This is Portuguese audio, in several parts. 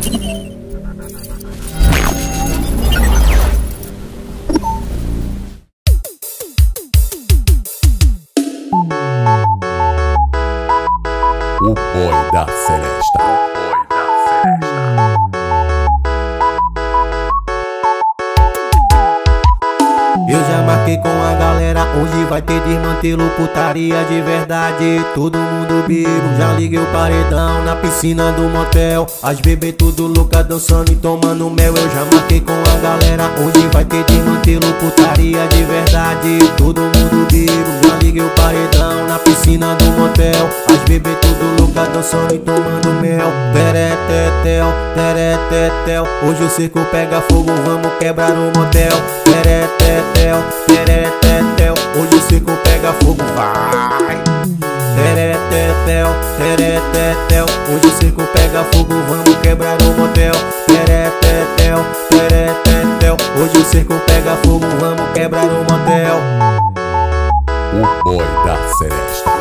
O Boy da Seresta. Eu já marquei com a galera, hoje vai ter desmantelo, putaria de verdade, todo mundo vivo. Já liguei o paredão na piscina do motel, as bebês tudo louca dançando e tomando mel. Eu já marquei com a galera, hoje vai ter desmantelo, putaria de verdade, todo mundo vivo. Já liguei o paredão na piscina do motel, as bebês tudo louca dançando e tomando mel. Teretetel, teretetel, hoje o circo pega fogo, vamos quebrar o motel. Teretetel, teretetel, hoje o circo pega fogo, vai. Teretetel, teretetel, hoje o circo pega fogo, vamos quebrar o motel. Teretetel, teretetel, hoje o circo pega fogo, vamos quebrar o motel. O Boy da Seresta.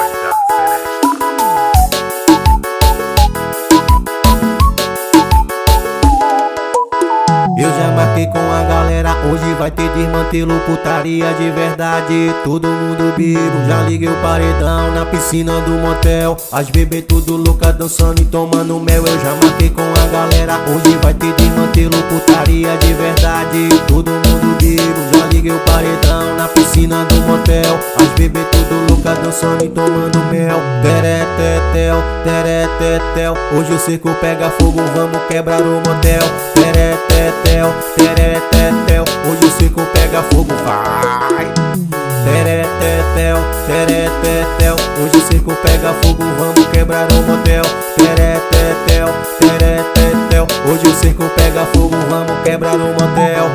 Eu já marquei com a galera, hoje vai ter desmantelo, putaria de verdade, todo mundo vivo. Já liguei o paredão na piscina do motel, as bebês tudo louca dançando e tomando mel. Eu já marquei com a galera, hoje vai ter desmantelo, putaria de verdade, todo mundo vivo. Já liguei o paredão na piscina do motel, as bebês tudo louca dançando e tomando mel. Teretetel, teretetel, hoje o circo pega fogo, vamos quebrar o motel. Teretetel, teretetel, hoje o circo pega fogo, vai. Teretetel, teretetel, hoje o circo pega fogo, vamos quebrar o motel. Teretetel, teretetel, hoje o circo pega fogo, vamos quebrar o motel.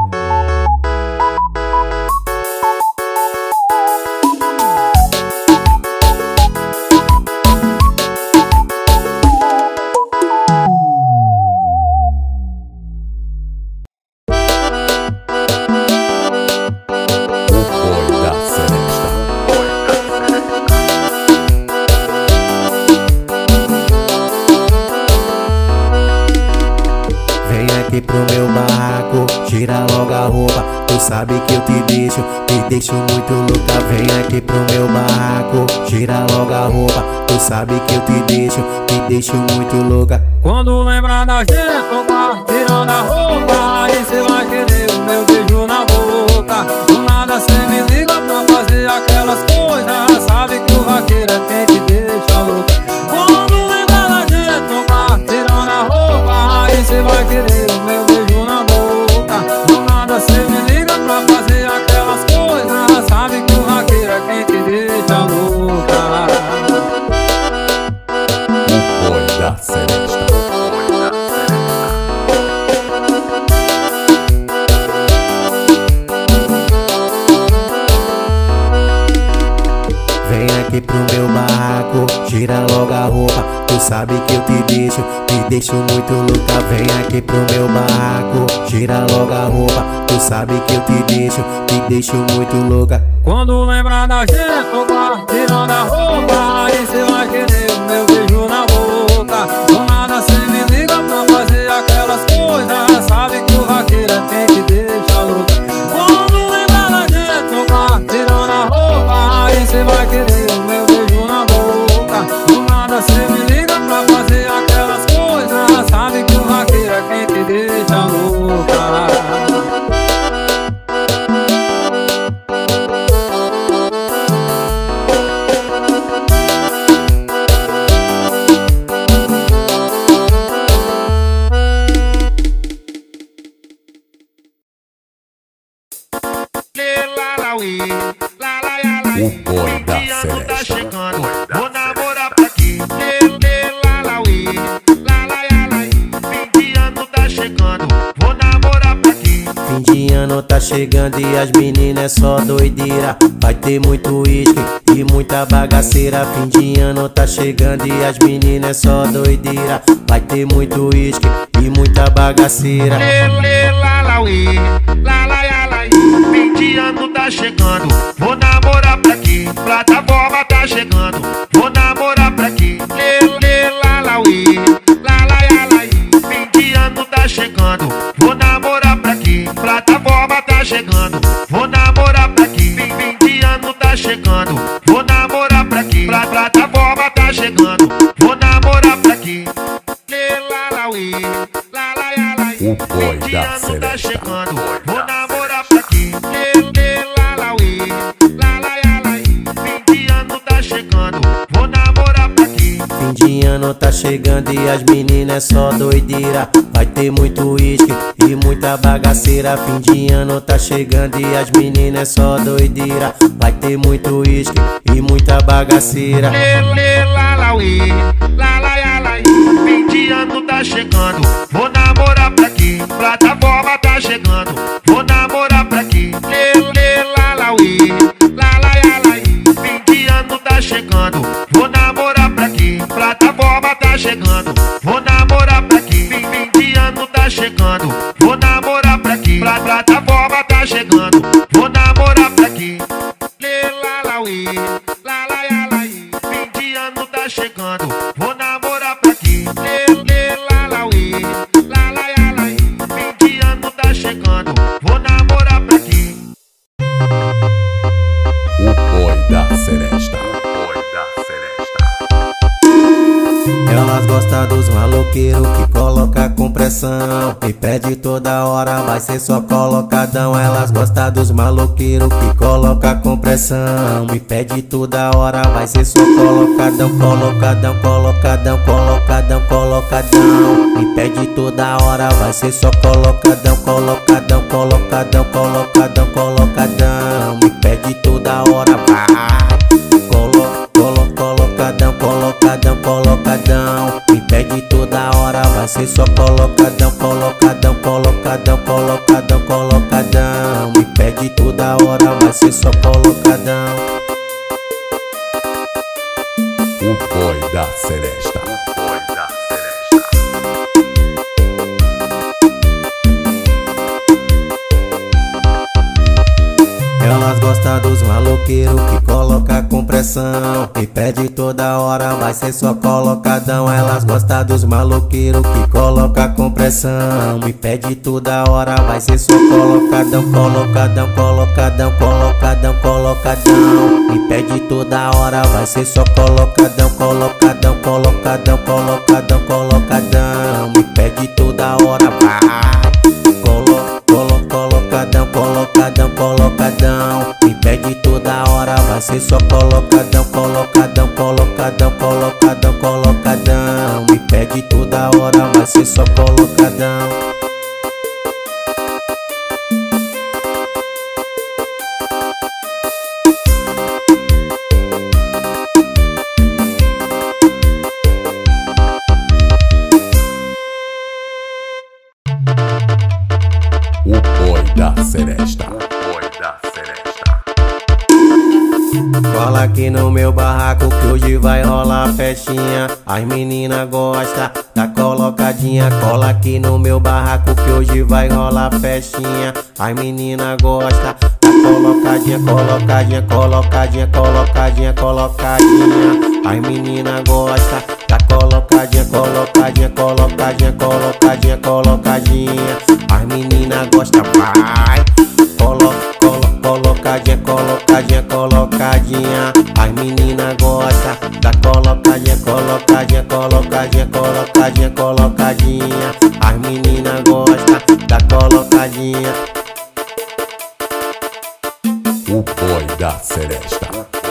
Aqui pro meu barraco, tira logo a roupa, tu sabe que eu te deixo muito louca. Vem aqui pro meu barraco, tira logo a roupa, tu sabe que eu te deixo muito louca. Quando lembrar da gente, tô tirando a roupa, aí cê vai querer o meu beijo na boca. Do nada cê me liga pra fazer aquelas coisas, sabe que o vaqueiro é quem te deixa louca. Quando lembrar da gente, tô tirando a roupa, aí cê vai querer o meu beijo na boca. Do nada cê me liga pra fazer aquelas coisas, sabe que o vaqueiro é quem te deixa louca. O Boy da Seresta. Vem aqui pro meu barraco, tira logo a roupa, tu sabe que eu te deixo muito louca. Vem aqui pro meu barraco, tira logo a roupa, tu sabe que eu te deixo muito louca. Quando lembrar da gente, tô tirando a roupa, aí cê vai querer o meu beijo na boca. Do nada cê me liga pra fazer aquelas coisas, sabe que o vaqueiro é quem te deixa louca. Quando lembrar da gente, tô tirando a roupa, aí cê vai querer o meu beijo na boca. Do nada cê me liga pra fazer aquelas coisas, sabe que o vaqueiro é quem te deixa louca. O Boy da Seresta. Vou namorar pra aqui. Fim de ano tá chegando, vou namorar pra aqui. Fim de ano tá chegando e as meninas é só doideira, vai ter muito uísque e muita bagaceira. Fim de ano tá chegando e as meninas é só doideira, vai ter muito uísque e muita bagaceira. Fim de ano tá chegando, vou namorar pra aqui. Plataforma tá chegando, vou namorar pra aqui. chegando, vou namorar pra aqui. Fim de ano tá chegando, vou namorar pra aqui. Plataforma tá chegando, vou namorar pra aqui. Lelalaui, lalaialai. O boy Fim de da ano tá Celesta. chegando, vou namorar pra aqui. Lelalaui, lalaialai. Fim de ano tá chegando, vou namorar pra aqui. Fim de ano tá chegando e as meninas é só doideira. Vai ter muito uísque e muita bagaceira. Fim de ano tá chegando e as meninas é só doideira. Vai ter muito uísque e muita bagaceira. Lelalaui, lalaialai. Fim de ano tá chegando, vou namorar pra aqui. Plataforma tá chegando, vou namorar pra aqui. Lelalaui, lalaialai. Fim de ano tá chegando, vou namorar pra aqui. Plataforma tá chegando, vou namorar pra aqui. Fim de ano tá chegando, vou namorar pra aqui. Plataforma tá chegando, vou namorar pra aqui. Lelalaui, lalaialai. Fim de ano tá chegando, vou namorar pra aqui. Lelalaui, lalaialai. Fim de ano tá chegando, vou namorar pra aqui. O boy da Celesta. Elas gostam dos maloqueiros que coloca com pressão. Me pede toda hora, vai ser só colocadão. Elas gostam dos maloqueiros que coloca com pressão. Me pede toda hora, vai ser só colocadão. Colocadão, colocadão, colocadão, colocadão. Me pede toda hora, vai ser só colocadão. Colocadão, colocadão, colocadão, colocadão. Me pede toda hora, vai. Colocadão, colocadão, colocadão. Me pede toda hora, vai ser só colocadão. Colocadão, colocadão, colocadão, colocadão. Me pede toda hora, vai ser só colocadão. O boy da Celesta. Elas gostam dos maloqueiros que coloca com pressão. Me pede toda hora, vai ser só colocadão. Elas gostam dos maloqueiros que coloca com pressão. Me pede toda hora, vai ser só colocadão. Colocadão, colocadão, colocadão, colocadão. Me pede toda hora, vai ser só colocadão. Colocadão, colocadão, colocadão, colocadão. Me pede toda hora, vai. Colocadão, colocadão, colocadão. Me pede toda hora, vai ser só colocadão. Colocadão, colocadão, colocadão, colocadão. Me pede toda hora, vai ser só colocadão. O boy da Celesta. Cola aqui no meu barraco que hoje vai rolar festinha. As meninas gostam da colocadinha. Cola aqui no meu barraco que hoje vai rolar festinha. As meninas gostam da colocadinha, colocadinha, colocadinha, colocadinha, colocadinha. As meninas gostam da colocadinha, colocadinha, colocadinha, colocadinha, colocadinha. As meninas gostam, vai. Colocadinha, colocadinha, colocadinha. As meninas gostam da colocadinha, colocadinha, colocadinha, colocadinha, colocadinha. As meninas gostam da colocadinha. O boy da Celesta.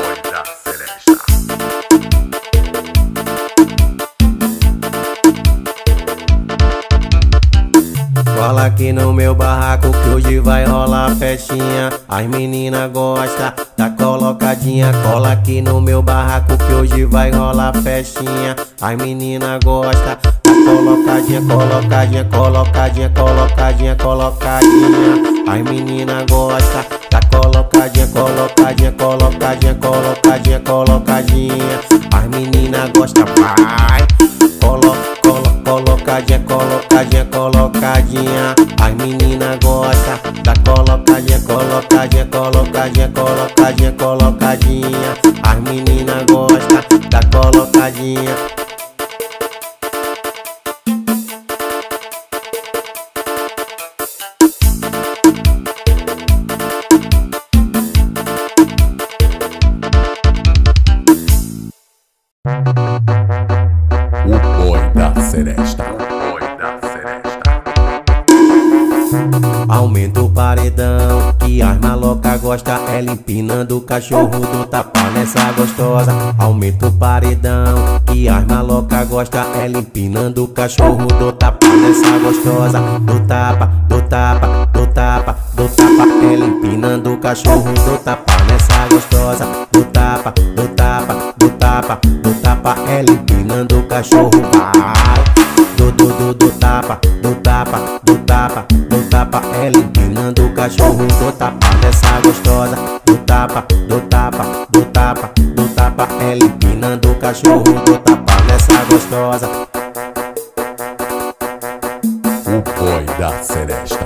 Cola aqui no meu barraco que hoje vai rolar festinha. As meninas gostam da colocadinha. Cola aqui no meu barraco que hoje vai rolar festinha. As meninas gostam da colocadinha, colocadinha, colocadinha, colocadinha, colocadinha. As meninas gostam da colocadinha, colocadinha, colocadinha, colocadinha, colocadinha. As meninas gostam, vai. Colocadinha, colocadinha, colocadinha. As meninas gostam da colocadinha, colocadinha, colocadinha, colocadinha, colocadinha. As meninas gostam da colocadinha. Seresta. O boi da Seresta. Aumenta o paredão, que as maloca gosta. Ela empinando o cachorro do tapa nessa gostosa. Aumenta o paredão, que as maloca gosta. Ela empinando o cachorro do tapa nessa gostosa. Do tapa, do tapa, do tapa, do tapa. Ela empinando o cachorro do tapa nessa gostosa. Do tapa, do tapa, do tapa, do tapa. Ela empinando o cachorro, vai. Do tapa, do tapa, do tapa, do tapa. Ela empinando o cachorro do tapa nessa gostosa. Do tapa, do tapa, do tapa, do tapa. Ela empinando o cachorro do tapa nessa gostosa. O boi da Seresta.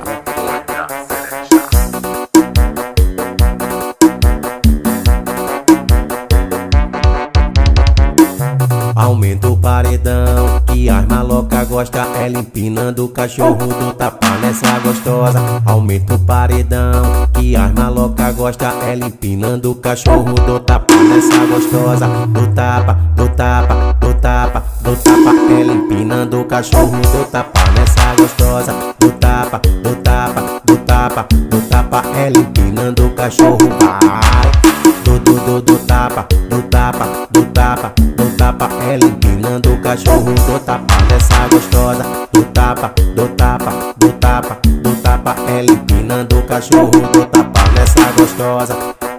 Aumenta o paredão, que as maloca gosta. Ela empinando o cachorro do tapa nessa gostosa. Aumenta o paredão, que as maloca gosta. Ela empinando o cachorro do tapa nessa gostosa. Do tapa, do tapa, do tapa, do tapa. Ela empinando o cachorro do tapa nessa gostosa. Do tapa, do tapa, do tapa, do tapa. Ela empinando o cachorro, vai. Do tapa, do tapa, do tapa, do tapa. Ela empinando o cachorro do tapa nessa gostosa. Do tapa, do tapa, do tapa, do tapa. Ela empinando o cachorro do tapa nessa gostosa.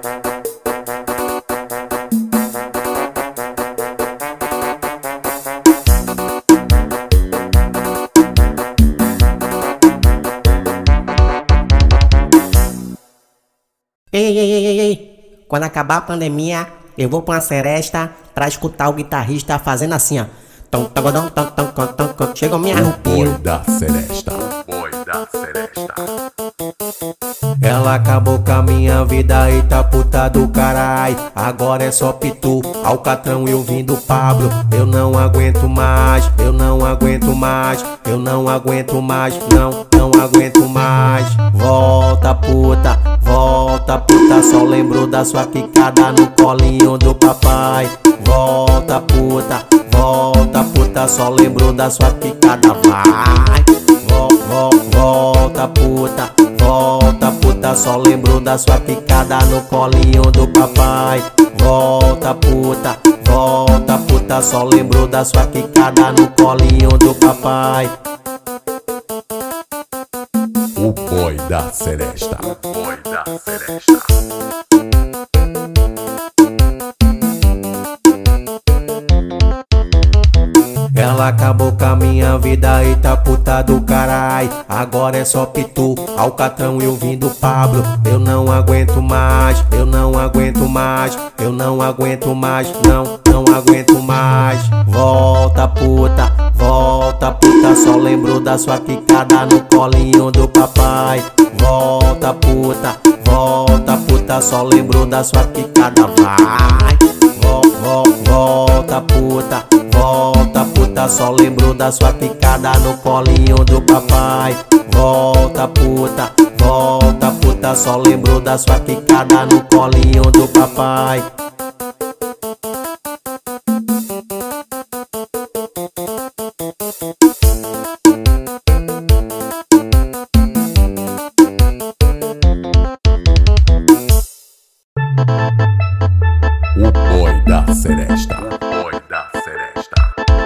Ei. Quando acabar a pandemia, eu vou pra uma seresta pra escutar o guitarrista fazendo assim, ó. Chega me O boi arrepio. da Seresta. O boi da Seresta. Ela acabou com a minha vida, eita puta do carai. Agora é só Pitu, Alcatrão e ouvindo Pablo. Eu não aguento mais, eu não aguento mais, eu não aguento mais, não aguento mais. Volta puta, só lembro da sua quicada no colinho do papai. Volta puta, só lembro da sua quicada, vai. Volta puta, só lembro da sua quicada no colinho do papai. Volta puta, só lembro da sua quicada no colinho do papai. O boi da Seresta. O boi da Seresta. Ela acabou com a minha vida, eita puta do carai. Agora é só Pitu, Alcatrão e ouvindo Pablo. Eu não aguento mais, eu não aguento mais, eu não aguento mais, não aguento mais. Volta puta, só lembro da sua quicada no colinho do papai. Volta puta, só lembro da sua quicada, vai. Volta puta, só lembro da sua quicada no colinho do papai. Volta puta, só lembro da sua quicada no colinho do papai. O boi da Seresta. O boi da Seresta.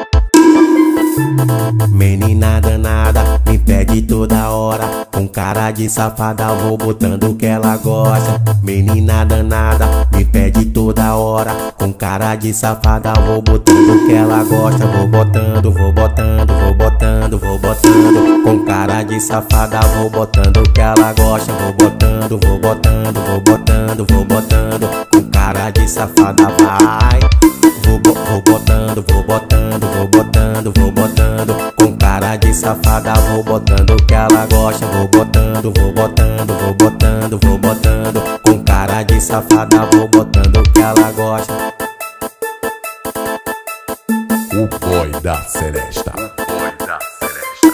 Menina danada, me pede toda hora. Com cara de safada, vou botando o que ela gosta. Menina danada, me pede toda hora. Com cara de safada, vou botando o que ela gosta. Vou botando, vou botando, vou botando, vou botando. Com cara de safada, vou botando o que ela gosta. Vou botando, vou botando, vou botando, vou botando. Com cara de safada, vai. Vou botando, vou botando, vou botando, vou botando. Com cara de safada, vou botando o que ela gosta. Vou botando, vou botando, vou botando, vou botando. Com cara de safada, vou botando o que ela gosta. O boi da Seresta. O boi da Seresta.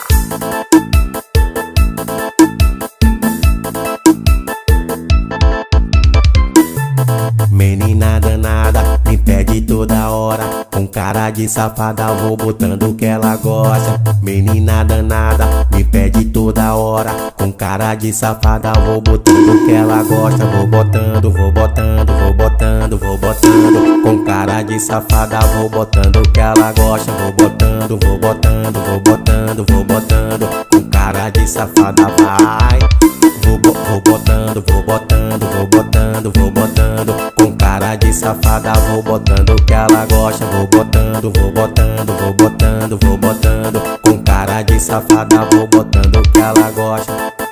Menina danada, me pede toda hora. Com Com cara de safada vou botando o que ela gosta. Menina danada, me pede toda hora. Com cara de safada vou botando o que ela gosta. Vou botando, vou botando, vou botando, vou botando. Com cara de safada vou botando o que ela gosta. Vou botando, vou botando, vou botando, vou botando. Com cara de safada vai. Vou botando, vou botando, vou botando, vou botando. Com cara de safada vou botando o que ela gosta. Vou botando, vou botando, vou botando, vou botando. Com cara de safada vou botando o que ela gosta.